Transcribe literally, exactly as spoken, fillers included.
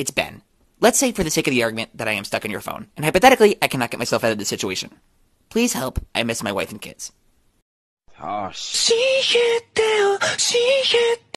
It's Ben. Let's say for the sake of the argument that I am stuck on your phone, and hypothetically, I cannot get myself out of this situation. Please help. I miss my wife and kids. Oh, shit.